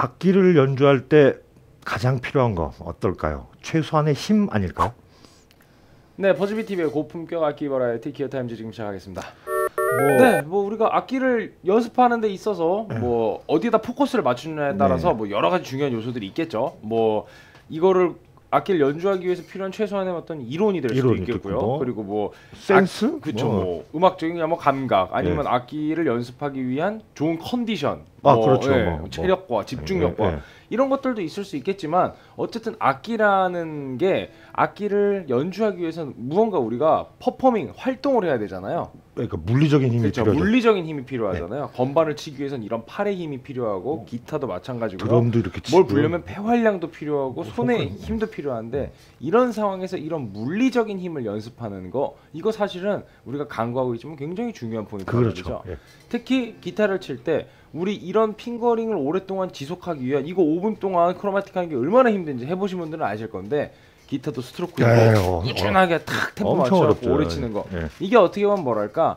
악기를 연주할 때 가장 필요한 거 어떨까요? 최소한의 힘 아닐까요? 네, 버즈비 TV의 고품격 악기 버라이어티 기어 타임즈 지금 시작하겠습니다. 네, 뭐 우리가 악기를 연습하는 데 있어서 뭐 어디에다 포커스를 맞추느냐에 따라서 뭐 여러 가지 중요한 요소들이 있겠죠. 뭐 이거를 악기를 연주하기 위해서 필요한 최소한의 어떤 이론이 될 수도 있겠고요. 그리고 뭐 센스? 그렇죠. 뭐 음악적인 뭐 감각 아니면 악기를 연습하기 위한 좋은 컨디션, 그렇죠. 체력과 집중력과 이런 것들도 있을 수 있겠지만 어쨌든 악기라는 게 악기를 연주하기 위해서는 무언가 우리가 퍼포밍 활동을 해야 되잖아요. 그러니까 물리적인 힘이 필요하죠. 물리적인 힘이 필요하잖아요. 건반을 치기 위해서는 이런 팔의 힘이 필요하고 기타도 마찬가지고 드럼도 이렇게 뭘 부르면 폐활량도 필요하고 손의 힘도 필요한데 이런 상황에서 이런 물리적인 힘을 연습하는 거 이거 사실은 우리가 간과하고 있지만 굉장히 중요한 포인트죠. 그렇죠. 특히 기타를 칠 때 우리 이런 핑거링을 오랫동안 지속하기 위한 이거 5분 동안 크로마틱 하는 게 얼마나 힘든지 해보신 분들은 아실 건데 기타도 스트로크 꾸준하게 탁 템포 맞춰서 오래 치는 거 이게 어떻게 보면 뭐랄까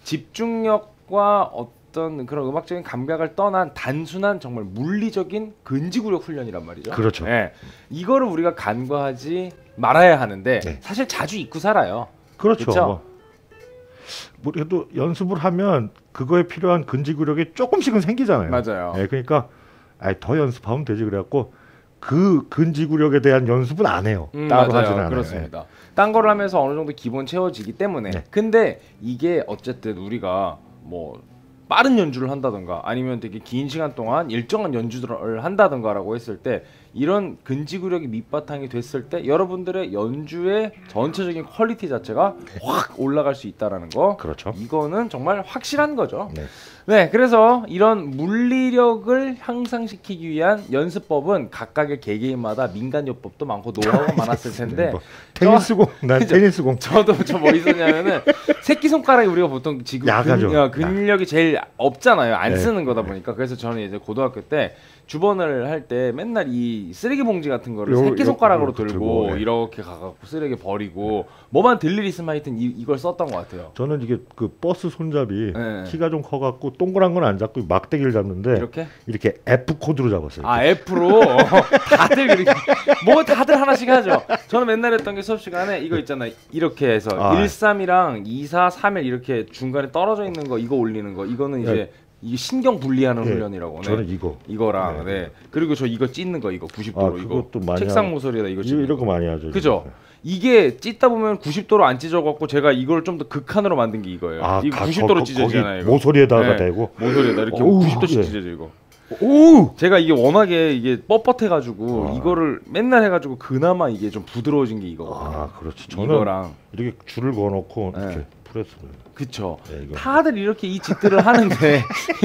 집중력과 어떤 그런 음악적인 감각을 떠난 단순한 정말 물리적인 근지구력 훈련이란 말이죠. 그렇죠. 이거를 우리가 간과하지 말아야 하는데 사실 자주 잊고 살아요. 그렇죠. 뭐 그래도 연습을 하면 그거에 필요한 근지구력이 조금씩은 생기잖아요. 맞아요. 그러니까 더 연습하면 되지 그래갖고 그 근지구력에 대한 연습은 안 해요. 따로 하지는 않아요. 그렇습니다. 딴 거를 하면서 어느 정도 기본 채워지기 때문에 근데 이게 어쨌든 우리가 뭐 빠른 연주를 한다던가 아니면 되게 긴 시간 동안 일정한 연주를 한다던가라고 했을 때 이런 근지구력이 밑바탕이 됐을 때 여러분들의 연주의 전체적인 퀄리티 자체가 확 올라갈 수 있다라는 거. 그렇죠. 이거는 정말 확실한 거죠. 네, 그래서 이런 물리력을 향상시키기 위한 연습법은 각각의 개개인마다 민간요법도 많고 노하우가 많았을 텐데 테니스공, 난 테니스공. 저도 뭐 있었냐면은 새끼손가락이 우리가 보통 지금 근력이 제일 없잖아요. 안 쓰는 거다 보니까. 그래서 저는 이제 고등학교 때 주번을 할 때 맨날 이 쓰레기 봉지 같은 거를 새끼손가락으로 들고 이렇게 가갖고 쓰레기 버리고 뭐만 들 일 있으면 하여튼 이걸 썼던 것 같아요. 저는 이게 그 버스 손잡이 키가 좀 커갖고 동그란 건 안 잡고 막대기를 잡는데 이렇게 F 코드로 잡았어요. F로 다들 그렇게 뭐 다들 하나씩 하죠. 저는 맨날 했던 게 수업 시간에 이거 있잖아요. 이렇게 해서 1,3이랑 2, 4, 3, 1 이렇게 중간에 떨어져 있는 거 이거 올리는 거 이거는 이제 이게 신경 분리하는 훈련이라고. 저는 이거랑 그리고 저 이거 찢는 거 이거 90도로 이거 많이 책상 모서리에다 이거 찢는 이런 거 많이 하죠. 그죠? 이게 찢다 보면 90도로 안 찢어갖고 제가 이걸 좀 더 극한으로 만든 게 이거예요. 이거 90도로 찢어지잖아요. 이거. 모서리에다가 대고 모서리에다 이렇게 90도씩 찢어져 이거. 제가 이게 워낙에 이게 뻣뻣해가지고 이거를 맨날 해가지고 그나마 이게 좀 부드러워진 게 이거거든요. 그렇지. 저는 이거랑 이렇게 줄을 그어놓고 이렇게 프레스를. 그쵸. 다들 이렇게 이 짓들을 하는데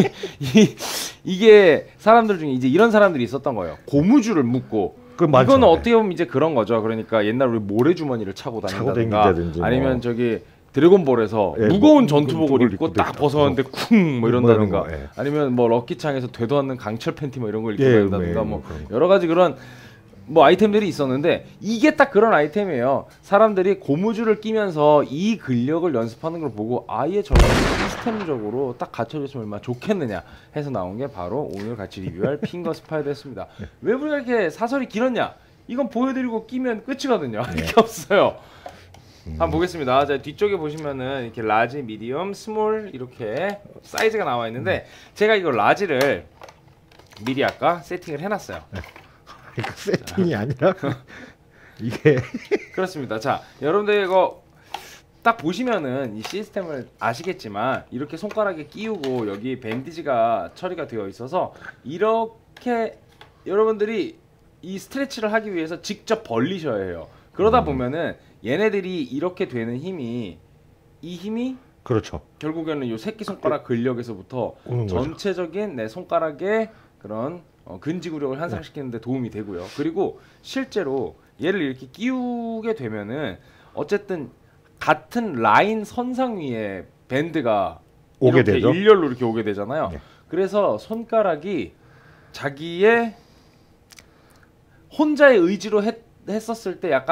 이게 사람들 중에 이제 이런 사람들이 있었던 거예요. 고무줄을 묶고. 이거는 어떻게 보면 이제 그런 거죠. 그러니까 옛날 우리 모래주머니를 차고 다닌다든가 아니면 저기 드래곤볼에서 무거운 전투복을 입고 딱 벗어왔는데 쿵 뭐 이런다든가 아니면 뭐 럭키창에서 되도 않는 강철 팬티 뭐 이런 걸 입고 다닌다든가 뭐 여러 가지 그런 뭐 아이템들이 있었는데 이게 딱 그런 아이템이에요. 사람들이 고무줄을 끼면서 이 근력을 연습하는 걸 보고 아예 저렇게 시스템적으로 딱 갖춰졌으면 얼마나 좋겠느냐 해서 나온 게 바로 오늘 같이 리뷰할 핑거 스파이더였습니다. 왜 우리가 이렇게 사설이 길었냐? 이건 보여드리고 끼면 끝이거든요. 이렇게 없어요. 한번 보겠습니다. 자, 뒤쪽에 보시면은 이렇게 라지, 미디엄, 스몰 이렇게 사이즈가 나와 있는데 제가 이거 라지를 미리 아까 세팅을 해놨어요. 그러니까 세팅이 아니라 이게 그렇습니다. 자, 여러분들 이거 딱 보시면은 이 시스템을 아시겠지만 이렇게 손가락에 끼우고 여기 밴디지가 처리가 되어 있어서 이렇게 여러분들이 이 스트레치를 하기 위해서 직접 벌리셔야 해요. 그러다 보면은 얘네들이 이렇게 되는 힘이 이 힘이 그렇죠. 결국에는 이 새끼손가락 근력에서부터 전체적인 내 손가락의 그런 근지구력을 향상시키는 데 도움이 되고요. 그리고 실제로 얘를 이렇게 끼우게 되면은 어쨌든 같은 라인 선상 위에 밴드가 오게 이렇게 되죠. 일렬로 이렇게 오게 되잖아요. 그래서 손가락이 자기의 혼자의 의지로 했었을 때 약간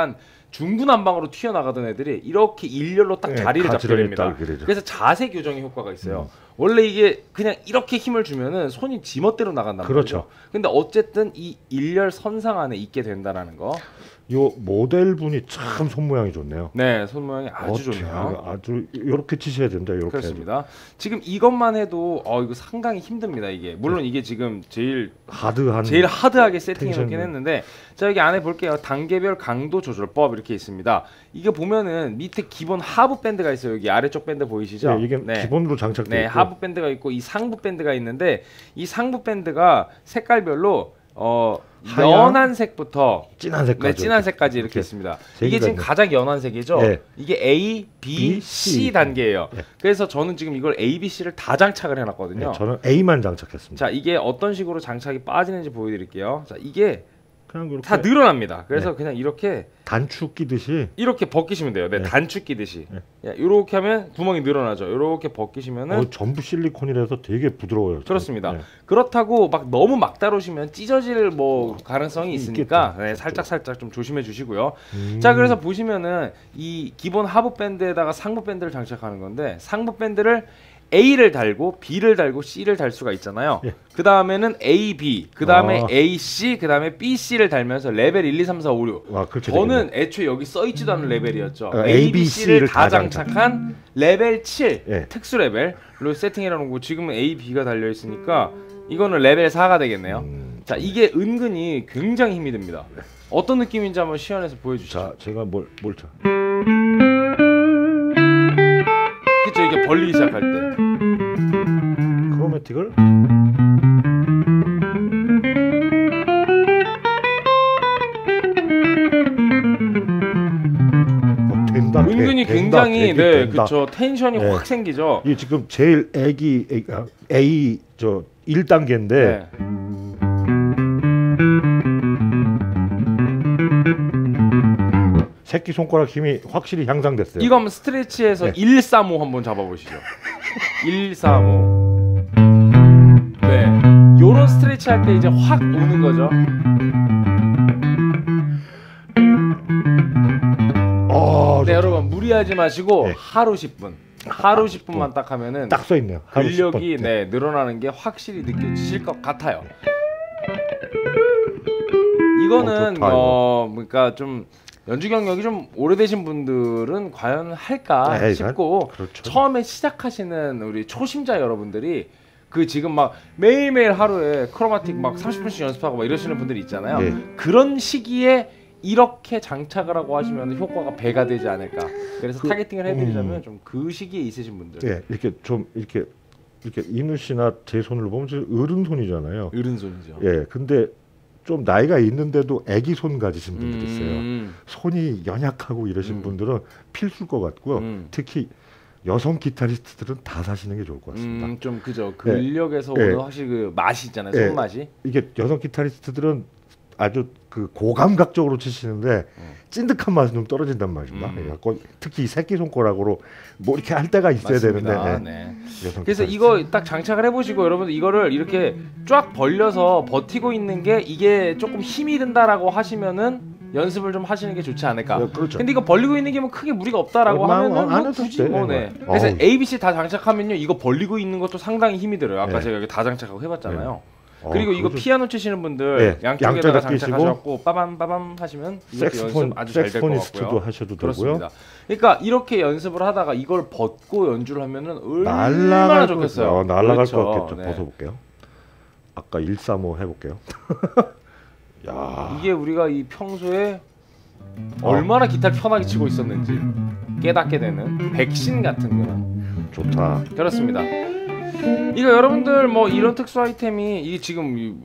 중구난방으로 튀어나가던 애들이 이렇게 일렬로 딱 자리를 잡게 됩니다. 그래서 자세 교정의 효과가 있어요. 원래 이게 그냥 이렇게 힘을 주면은 손이 지멋대로 나간단 말이죠. 근데 어쨌든 이 일렬 선상 안에 있게 된다라는 거. 요 모델분이 참 손 모양이 좋네요. 네, 손 모양이 아주 좋네요. 아주 이렇게 치셔야 된다. 이렇게. 그렇습니다. 지금 이것만 해도 이거 상당히 힘듭니다. 이게 물론 이게 지금 제일 하드하게 세팅해놓긴 했는데, 자 여기 안에 볼게요. 단계별 강도 조절법 이렇게 있습니다. 이게 보면은 밑에 기본 하부 밴드가 있어요. 여기 아래쪽 밴드 보이시죠? 네, 이게 기본으로 장착돼 있고, 하부 밴드가 있고 이 상부 밴드가 있는데, 이 상부 밴드가 색깔별로 연한 색부터 진한 색까지, 진한 색까지 이렇게 있습니다. 이게 지금 가장 연한 색이죠. 이게 A, B, C 단계예요. 그래서 저는 지금 이걸 A, B, C를 다 장착을 해놨거든요. 저는 A만 장착했습니다. 자, 이게 어떤 식으로 장착이 빠지는지 보여드릴게요. 자, 이게 그냥 다 늘어납니다. 그래서 그냥 이렇게 단추 끼듯이 이렇게 벗기시면 돼요. 단추 끼듯이. 이렇게 하면 구멍이 늘어나죠. 이렇게 벗기시면은 전부 실리콘이라서 되게 부드러워요. 그렇습니다. 그렇다고 막 너무 막 다루시면 찢어질 가능성이 있으니까 살짝 좀 조심해 주시고요. 자, 그래서 보시면은 이 기본 하부 밴드에다가 상부 밴드를 장착하는 건데, 상부 밴드를 A를 달고 B를 달고 C를 달 수가 있잖아요. 그 다음에는 A, B, 그 다음에 A, C, 그 다음에 B, C를 달면서 레벨 1, 2, 3, 4, 5, 6. 저는 애초에 여기 써있지도 않은 레벨이었죠. A, B, C를 다 장착한 레벨 7 특수 레벨로 세팅해 놓고, 지금은 A, B가 달려있으니까 이거는 레벨 4가 되겠네요. 자, 이게 은근히 굉장히 힘이 듭니다. 어떤 느낌인지 한번 시연해서 보여주시죠. 자, 제가 뭘 쳐? 그쵸, 이게 벌리기 시작할 때 크로매틱을 은근히 굉장히 그쵸, 텐션이 확 생기죠. 이 지금 제일 A 1단계인데 새끼 손가락 힘이 확실히 향상됐어요. 이거 한번 스트레치해서 135 한번 잡아보시죠. 135. 네, 요런 스트레치 할 때 이제 확 오는 거죠. 네, 여러분 무리하지 마시고 하루 10분. 하루 10분만 딱 하면은 딱 써있네요. 근력이 늘어나는 게 확실히 느껴지실 것 같아요. 이거는 그러니까 좀 연주 경력이 좀 오래되신 분들은 과연 할까 싶고, 처음에 시작하시는 우리 초심자 여러분들이 지금 막 매일매일 하루에 크로마틱 막 30분씩 연습하고 막 이러시는 분들이 있잖아요. 그런 시기에 이렇게 장착을 하고 하시면 효과가 배가 되지 않을까. 그래서 타겟팅을 해드리자면 좀 그 시기에 있으신 분들. 이렇게 좀 이렇게 이누 씨나 제 손을 보면 어른 손이잖아요. 어른 손이죠. 근데 좀 나이가 있는데도 애기 손 가지신 분들이 있어요. 손이 연약하고 이러신 분들은 필수일 것 같고요. 특히 여성 기타리스트들은 다 사시는 게 좋을 것 같습니다. 좀 그죠. 근력에서 오는 확실히 그 맛이 있잖아요. 손맛이. 이게 여성 기타리스트들은 아주 고감각적으로 치시는데 찐득한 맛은 좀 떨어진단 말입니다. 특히 이 새끼 손가락으로 이렇게 할 때가 있어야 되는데. 그래서 이거 딱 장착을 해보시고, 여러분들 이거를 이렇게 쫙 벌려서 버티고 있는 게 이게 조금 힘이 든다라고 하시면은 연습을 좀 하시는 게 좋지 않을까. 근데 이거 벌리고 있는 게 뭐 크게 무리가 없다라고 하면은 굳이 그래서 A, B, C 다 장착하면요, 이거 벌리고 있는 것도 상당히 힘이 들어요. 아까 제가 여기 다 장착하고 해봤잖아요. 그리고 이거 피아노 치시는 분들 양쪽에다가 장착하셔갖고 빠밤 하시면 이것도 연습 아주 잘 될 것 같고요. 하셔도 그렇습니다. 그러니까 이렇게 연습을 하다가 이걸 벗고 연주를 하면은 얼마나 좋겠어요. 날아갈 것 같겠죠. 벗어볼게요. 아까 135 해볼게요. 야, 이게 우리가 이 평소에 얼마나 기타를 편하게 치고 있었는지 깨닫게 되는 백신 같은 그런. 좋다. 그렇습니다. 이거 여러분들 이런 특수 아이템이 이게 지금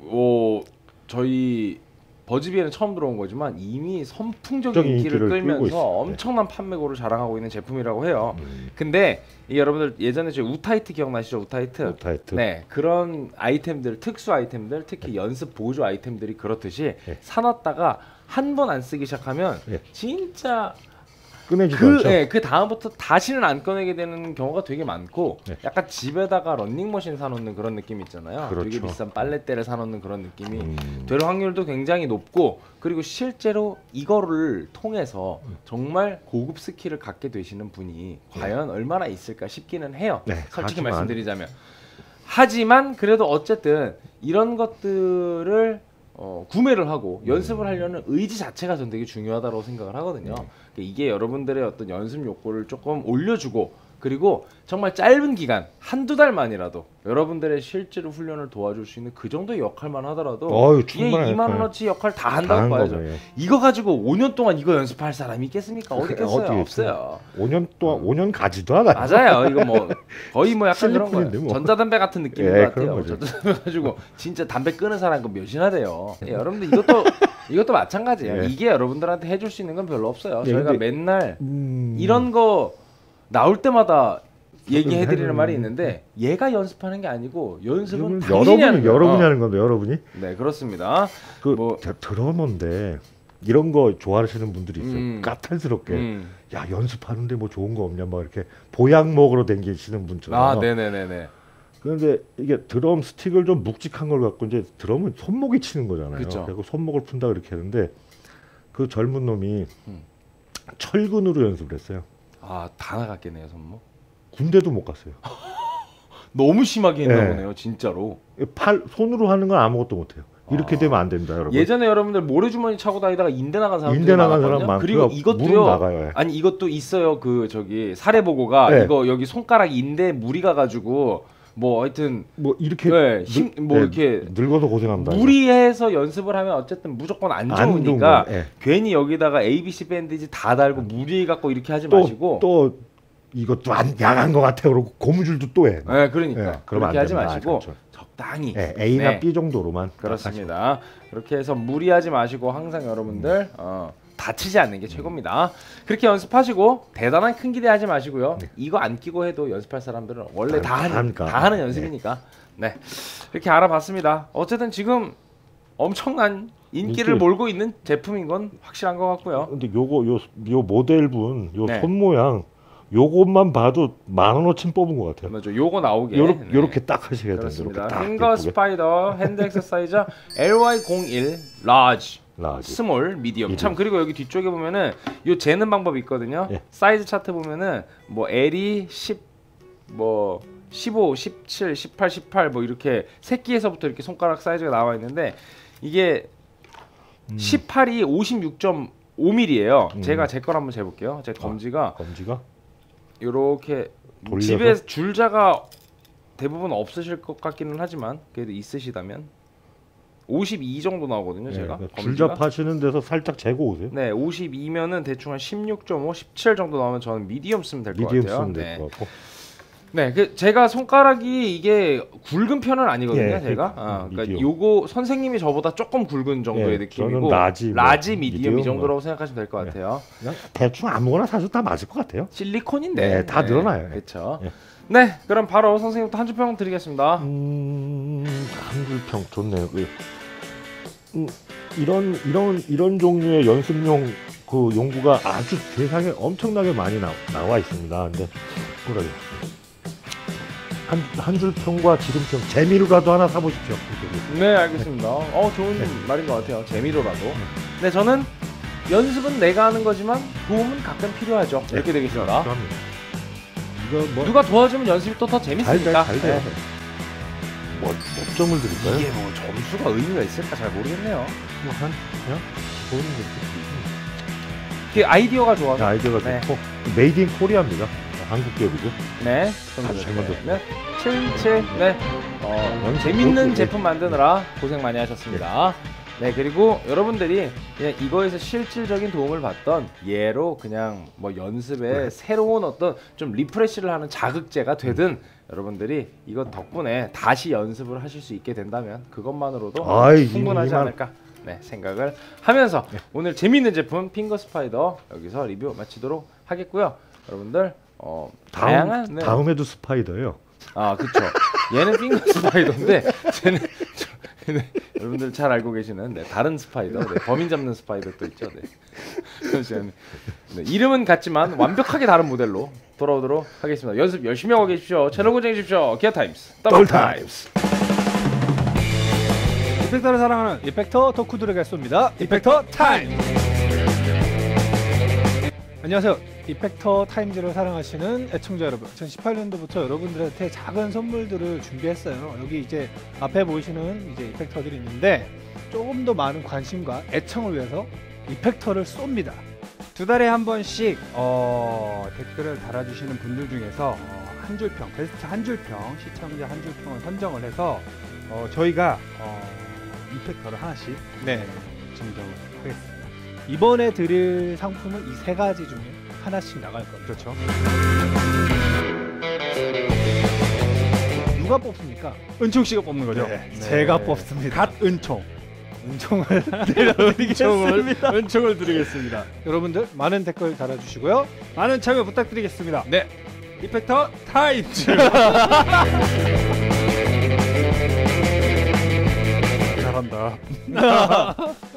저희 버즈비에는 처음 들어온 거지만 이미 선풍적인 인기를 끌면서 엄청난 판매고를 자랑하고 있는 제품이라고 해요. 근데 여러분들 예전에 저희 우타이트 기억나시죠? 우타이트. 네, 그런 아이템들, 특수 아이템들, 특히 연습 보조 아이템들이 그렇듯이 사놨다가 한 번 안 쓰기 시작하면 진짜 꺼내지도 않죠. 네, 그 다음부터 다시는 안 꺼내게 되는 경우가 되게 많고 네. 약간 집에다가 런닝머신 사놓는 그런 느낌 있잖아요. 그렇죠. 되게 비싼 빨랫대를 사놓는 그런 느낌이 될 확률도 굉장히 높고 그리고 실제로 이거를 통해서 정말 고급 스킬을 갖게 되시는 분이 과연 얼마나 있을까 싶기는 해요. 네, 솔직히 하지만, 말씀드리자면. 하지만 그래도 어쨌든 이런 것들을 구매를 하고 연습을 하려는 의지 자체가 전 되게 중요하다고 생각을 하거든요. 이게 여러분들의 어떤 연습 욕구를 조금 올려주고 그리고 정말 짧은 기간 한두 달만이라도 여러분들의 실제로 훈련을 도와줄 수 있는 그 정도의 역할만 하더라도 이게 2만 원어치 역할 다 한다고 봐야죠. 이거 가지고 5년 동안 이거 연습할 사람이 있겠습니까? 어디 있겠어요? 없어요. 5년 동안 5년 가지도 않아요. 맞아요. 이거 뭐 거의 뭐 약간 그런 거예요. 뭐. 전자담배 같은 느낌인 것 같아요. 전자담배 가지고 진짜 담배 끊은 사람 몇이나 돼요. 여러분들 이것도 마찬가지예요. 이게 여러분들한테 해줄 수 있는 건 별로 없어요. 저희가 맨날 이런 거 나올 때마다 얘기해드리는 말이 있는데 얘가 연습하는 게 아니고 연습은 당신이 하는 거예요. 여러분이 하는 건데 여러분이? 네 그렇습니다. 뭐 드러머인데 이런 거 좋아하시는 분들이 있어요. 까탈스럽게 야 연습하는데 뭐 좋은 거 없냐 막 이렇게 보약 먹으러 댕기시는 분처럼. 아 네네네네. 그런데 이게 드럼 스틱을 좀 묵직한 걸 갖고 이제 드럼은 손목이 치는 거잖아요. 그쵸. 그리고 손목을 푼다 그렇게 하는데 그 젊은 놈이 철근으로 연습을 했어요. 아 다 나갔겠네요 손목. 군대도 못 갔어요. 너무 심하게 했나 보네요 진짜로. 손으로 하는 건 아무것도 못해요. 이렇게 되면 안 됩니다, 여러분. 예전에 여러분들 모래주머니 차고 다니다가 인대 나간 사람들 많았거든요. 그리고 이것도요. 나가요. 아니 이것도 있어요. 그 저기 사례 보고가 이거 여기 손가락 인대 무리 가가지고 뭐 하여튼 뭐 이렇게 이렇게 늙어서 고생한다. 무리해서 연습을 하면 어쨌든 무조건 안 좋으니까 괜히 여기다가 ABC 밴드지 다 달고 무리해 갖고 이렇게 하지 마시고 또 이것도 야한 것 같아 그러고 고무줄도 또 해. 네, 그러니까 그렇게 하지 마시고 적당히 A나 B 정도로만. 그렇습니다. 그렇게 해서 무리하지 마시고 항상 여러분들 다치지 않는 게 최고입니다. 그렇게 연습하시고 대단한 큰 기대하지 마시고요. 이거 안 끼고 해도 연습할 사람들은 원래 다 하는 연습이니까. 네, 이렇게 알아봤습니다. 어쨌든 지금 엄청난 인기를 몰고 있는 제품인 건 확실한 것 같고요. 근데 요 모델분 손 모양 요것만 봐도 10,000원어치 뽑은 것 같아요. 맞죠. 요거 나오게 요렇게 딱 하셔야 됩니다. 핑거 스파이더 핸드 액서사이저 LY01 라지 스몰, 미디엄. 참 그리고 여기 뒤쪽에 보면은 요 재는 방법이 있거든요. 사이즈 차트 보면은 뭐 L이 10, 뭐 15, 17, 18, 18 뭐 이렇게 새끼에서부터 이렇게 손가락 사이즈가 나와 있는데 이게 18이 56.5mm예요. 제가 제 걸 한번 재볼게요. 제 검지가 요렇게 집에 줄자가 대부분 없으실 것 같기는 하지만 그래도 있으시다면 52 정도 나오거든요. 제가 줄자 파시는 데서 살짝 재고 오세요. 네, 52면은 대충 한 16.5, 17 정도 나오면 저는 미디엄 쓰면 될 것 같아요. 미디엄 쓰면 될 것 같고. 네, 제가 손가락이 이게 굵은 편은 아니거든요. 제가 그러니까 요거 선생님이 저보다 조금 굵은 정도의 느낌이고 라지 미디엄 이 정도라고 생각하시면 될 것 같아요. 그냥 대충 아무거나 사셔도 다 맞을 것 같아요. 실리콘인데 다 늘어나요. 그렇죠. 네, 그럼 바로 선생님부터 한 줄 평 드리겠습니다. 한 줄 평 좋네요. 이런 종류의 연습용 그 용구가 아주 세상에 엄청나게 많이 나와 있습니다. 근데 뭐라고 한 줄 평과 지름평 재미로라도 하나 사보십시오. 네, 알겠습니다. 좋은 말인 것 같아요. 재미로라도. 네, 저는 연습은 내가 하는 거지만 도움은 가끔 필요하죠. 이렇게 되겠습니다. 필요합니다. 누가 도와주면 연습이 또 더 재밌으니까. 잘 돼요. 몇 점을 드릴까요? 이게 뭐 점수가 의미가 있을까 잘 모르겠네요. 그냥 좋은 게 아이디어가 좋아서. 아이디어가 좋고 메이드 인 코리아입니다. 한국 기업이죠. 네. 아주 잘 만들었습니다. 77. 네. 재밌는 제품 만드느라 고생 많이 하셨습니다. 네, 그리고 여러분들이 그냥 이거에서 실질적인 도움을 받던 예로 그냥 뭐 연습에 새로운 어떤 좀 리프레시를 하는 자극제가 되든 여러분들이 이것 덕분에 다시 연습을 하실 수 있게 된다면 그것만으로도 충분하지 않을까 생각을 하면서 오늘 재미있는 제품 핑거 스파이더 여기서 리뷰 마치도록 하겠고요. 여러분들 다양한 다음에도 스파이더예요. 그쵸. 얘는 핑거 스파이더인데 쟤는 여러분들 잘 알고 계시는 다른 스파이더, 범인 잡는 스파이더 또 있죠. 이름은 같지만 완벽하게 다른 모델로 돌아오도록 하겠습니다. 연습 열심히 하고 계십시오. 채널 고정해 주십시오. 기아 타임스, 더블 타임스. 이펙터를 사랑하는 이펙터 덕후들에게 쏩니다. 이펙터 타임. 안녕하세요. 이펙터 타임즈를 사랑하시는 애청자 여러분, 2018년도부터 여러분들한테 작은 선물들을 준비했어요. 여기 이제 앞에 보이시는 이제 이펙터들이 있는데 조금 더 많은 관심과 애청을 위해서 이펙터를 쏩니다. 2달에 한 번씩 댓글을 달아주시는 분들 중에서 한 줄평, 베스트 한 줄평, 시청자 한 줄평을 선정을 해서 저희가 이펙터를 하나씩 증정을 하겠습니다. 이번에 드릴 상품은 이 세 가지 중에 하나씩 나갈 겁니다. 그렇죠. 누가 뽑습니까? 은총 씨가 뽑는 거죠? 네. 제가 뽑습니다. 갓 은총. 은총을 드리겠습니다. 은총을 드리겠습니다. 여러분들 많은 댓글 달아주시고요. 많은 참여 부탁드리겠습니다. 네. 이펙터 타임즈. 잘한다.